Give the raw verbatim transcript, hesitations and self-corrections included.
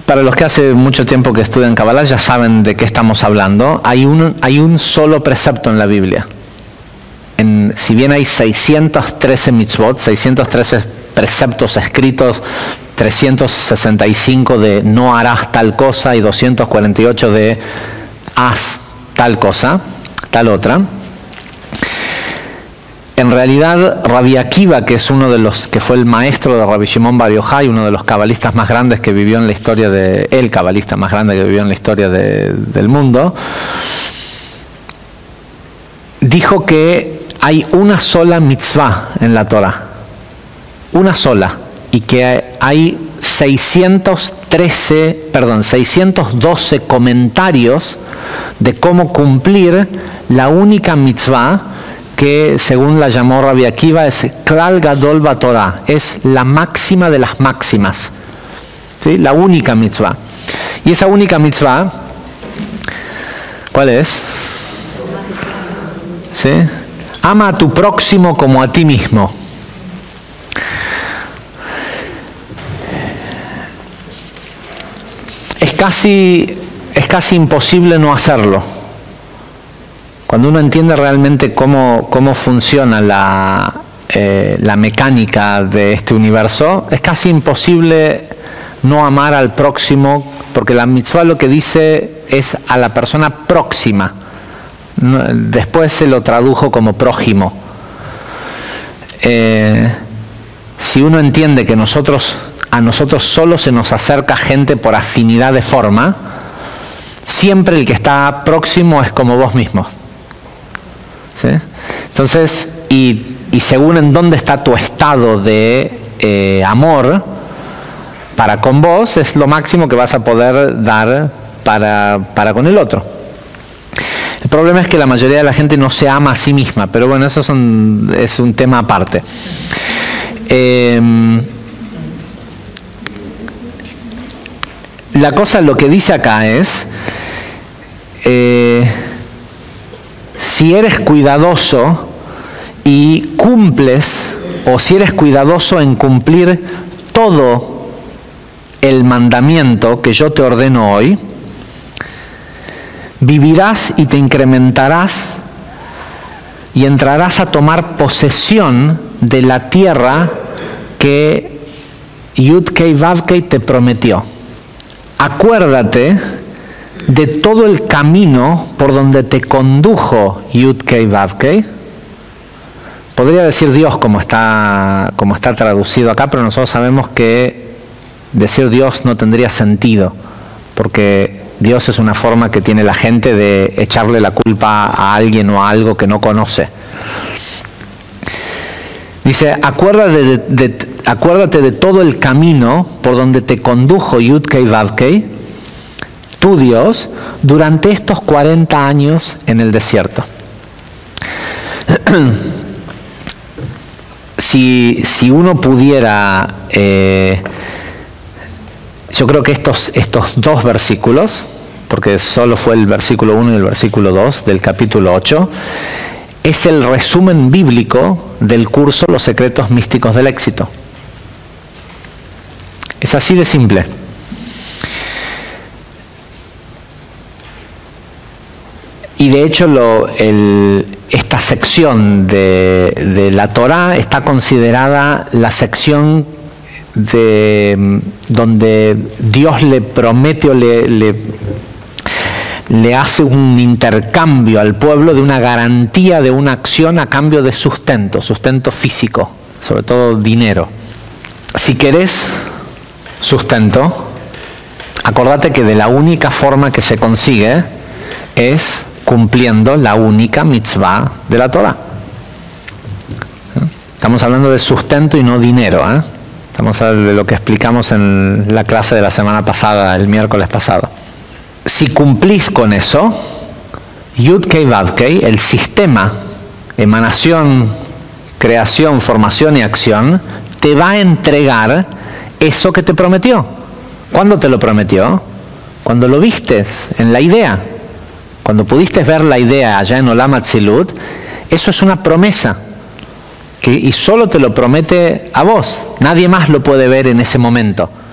Para los que hace mucho tiempo que estudian Kabbalah ya saben de qué estamos hablando. Hay un, hay un solo precepto en la Biblia. En, si bien hay seiscientos trece mitzvot, seiscientos trece preceptos escritos, trescientos sesenta y cinco de no harás tal cosa y doscientos cuarenta y ocho de haz tal cosa, tal otra. En realidad, Rabbi Akiva, que es uno de los que fue el maestro de Rabbi Shimon Bar Yochai, uno de los cabalistas más grandes que vivió en la historia de, el cabalista más grande que vivió en la historia de, del mundo, dijo que hay una sola mitzvah en la Torah, una sola, y que hay seiscientos trece, perdón, seiscientos doce comentarios de cómo cumplir la única mitzvah que, según la llamó Rabbi Akiva, es Klal Gadol BaTorah, es la máxima de las máximas, ¿sí? La única mitzvah. Y esa única mitzvah, ¿cuál es? ¿Sí? Ama a tu próximo como a ti mismo. Es casi, es casi imposible no hacerlo. Cuando uno entiende realmente cómo, cómo funciona la, eh, la mecánica de este universo, es casi imposible no amar al próximo, porque la mitzvah lo que dice es a la persona próxima. Después se lo tradujo como prójimo. Eh, si uno entiende que nosotros, a nosotros solo se nos acerca gente por afinidad de forma, siempre el que está próximo es como vos mismo. ¿Sí? Entonces, y, y según en dónde está tu estado de eh, amor para con vos, es lo máximo que vas a poder dar para, para con el otro. El problema es que la mayoría de la gente no se ama a sí misma, pero bueno, eso son, es un tema aparte. Eh, la cosa, lo que dice acá es, eh, si eres cuidadoso y cumples, o si eres cuidadoso en cumplir todo el mandamiento que yo te ordeno hoy, vivirás y te incrementarás y entrarás a tomar posesión de la tierra que Yud-Kei Vav-Kei te prometió. Acuérdate de todo el camino por donde te condujo Yud-Kei Vav-Kei. Podría decir Dios como está, como está traducido acá, pero nosotros sabemos que decir Dios no tendría sentido, porque Dios es una forma que tiene la gente de echarle la culpa a alguien o a algo que no conoce. Dice, acuérdate de, de, acuérdate de todo el camino por donde te condujo Yud-Kei Vav-Kei, tu Dios, durante estos cuarenta años en el desierto. si, si uno pudiera... Eh, Yo creo que estos, estos dos versículos, porque solo fue el versículo uno y el versículo dos del capítulo ocho, es el resumen bíblico del curso Los secretos místicos del éxito. Es así de simple. Y de hecho lo, el, esta sección de, de la Torá está considerada la sección de donde Dios le promete o le, le, le hace un intercambio al pueblo de una garantía de una acción a cambio de sustento, sustento físico, sobre todo dinero. Si querés sustento, acordate que de la única forma que se consigue es cumpliendo la única mitzvah de la Torah. Estamos hablando de sustento y no dinero, ¿eh? Estamos hablando de lo que explicamos en la clase de la semana pasada, el miércoles pasado. Si cumplís con eso, Yud-Kei Vav-Kei, el sistema, emanación, creación, formación y acción, te va a entregar eso que te prometió. ¿Cuándo te lo prometió? Cuando lo vistes en la idea. Cuando pudiste ver la idea allá en Olam Atzilut, eso es una promesa. Que, y solo te lo promete a vos, nadie más lo puede ver en ese momento.